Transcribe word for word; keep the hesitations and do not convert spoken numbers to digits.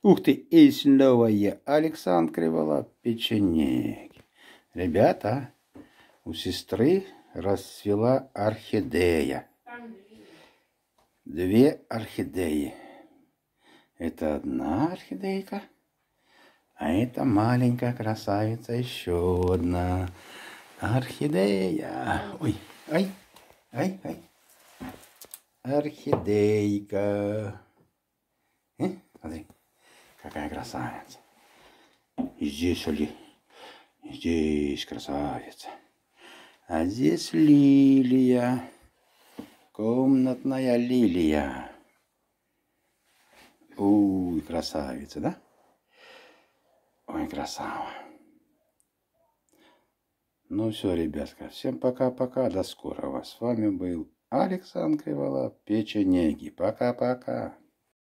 Ух ты, и снова я, Александр Криволап, печенеги. Ребята, у сестры расцвела орхидея. Две орхидеи. Это одна орхидейка, а это маленькая красавица еще одна орхидея. Ой, ай, ай, ай. Орхидейка. Э? Смотри, какая красавица. И здесь ли? Здесь красавица. А здесь лилия. Комнатная лилия. Ой, красавица, да? Ой, красава. Ну все, ребятка, всем пока-пока, до скорого. С вами был Александр Криволап, печенеги. Пока-пока.